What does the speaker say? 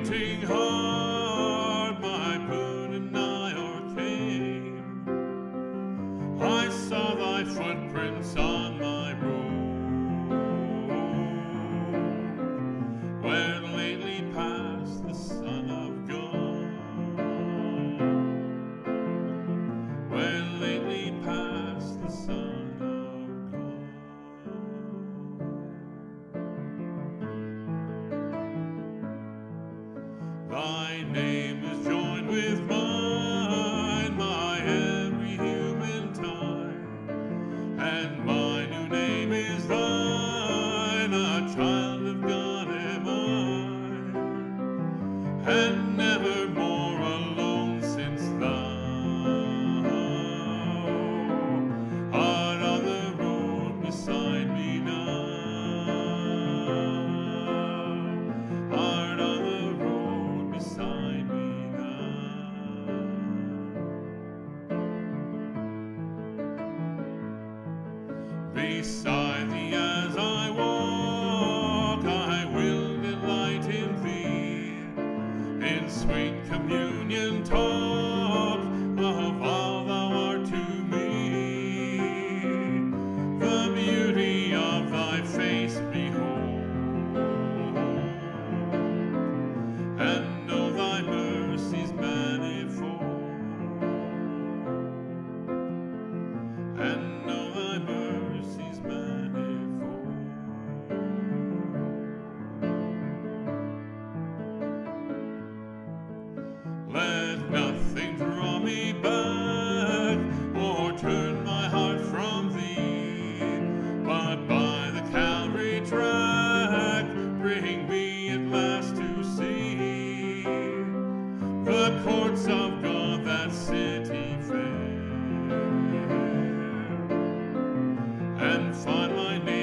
waiting hard, my boon and nigh o'ercame. I saw thy footprints on my road, where lately passed the Son of God, where lately passed the Son of God. Thy name is joined with mine, my every human time, and my new name is thine, a child of God am I, and never more alone since thou art on the road beside me now, art on the road beside me now. Beside thee as I walk, I will delight in thee, in sweet communion talk of all thou art to me. The beauty of thy face behold, and know thy mercies manifold, and know thy mercies manifold. Let nothing draw me back or turn my heart from thee, but by the Calvary track bring me at last to see the courts of God, that city fair, and find my name